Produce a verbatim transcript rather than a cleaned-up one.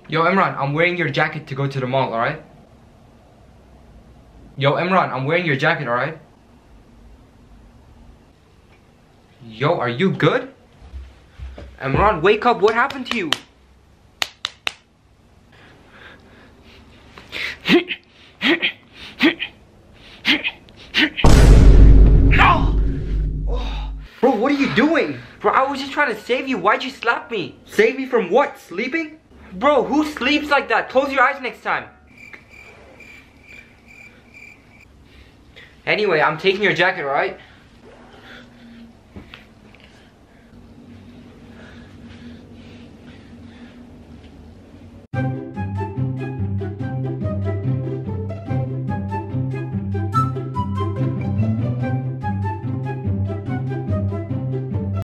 Yo, Imran, I'm wearing your jacket to go to the mall, alright? Yo, Imran, I'm wearing your jacket, alright? Yo, are you good? Imran, wake up, what happened to you? No! Oh. Bro, what are you doing? Bro, I was just trying to save you. Why'd you slap me? Save me from what? Sleeping? Bro, who sleeps like that? Close your eyes next time. Anyway, I'm taking your jacket, alright?